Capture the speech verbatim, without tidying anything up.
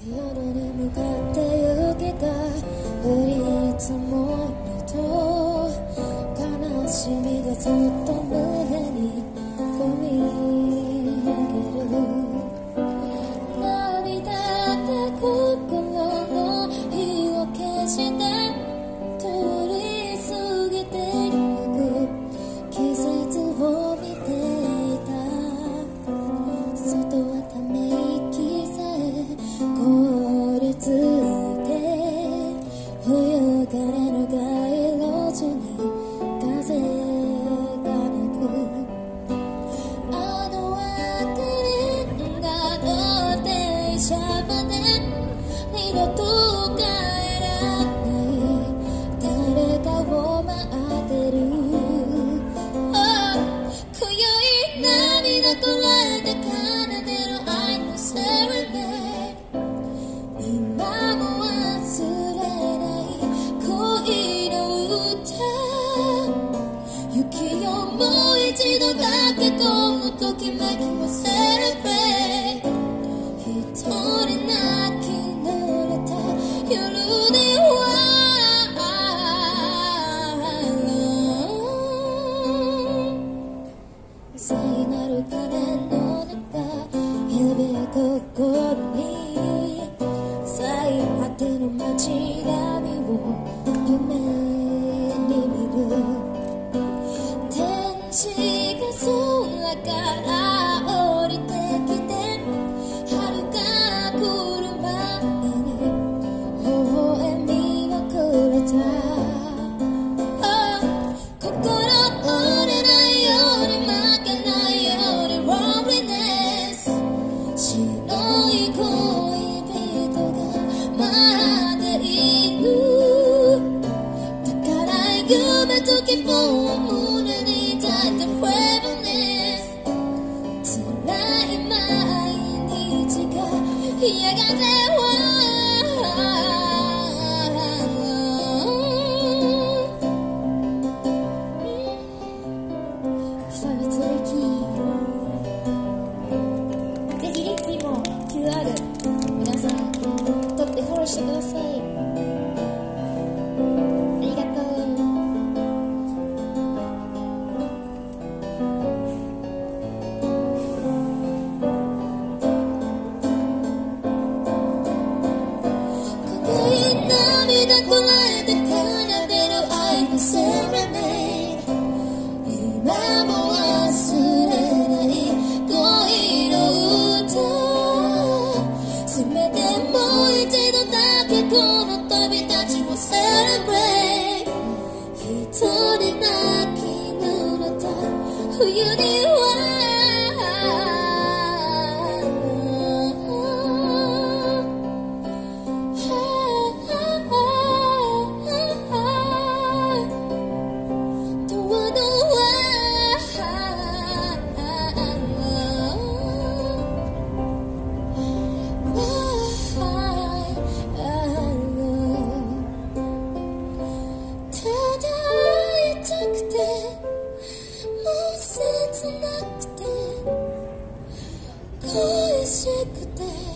夜に向かって行けた降り積もると悲しみがそっと胸に込み上げる涙で心の火を消して通り過ぎてゆく季節を見ていた外はため息さえ凍りついて冬からの街路樹に風が鳴くあの赤レンガの電車まで二度と帰らない誰かを待ってる今宵涙こらえて奏でる愛のセレネ今も忘れない恋の歌雪よもう一度だけこのときめきをセレブレイ一人泣き濡れた夜では聖なる鐘の中指心に最果ての街並みを夢に見る天使が空から降りてきて遥か来る前に微笑みをくれた心折れないように負けないように Loneliness 白い恋人が待っている宝い夢と希望を胸に抱いて Faithfulness 辛い毎日がやがては久々リッキーぜひリッキーも キューアール 皆さん撮ってフォローしてくださいありがとう涙こらえて奏でる愛のセレネ今も忘れない恋の歌せめてもう一度だけこの旅立ちをセレブレイ一人泣き濡れた冬には恋しくて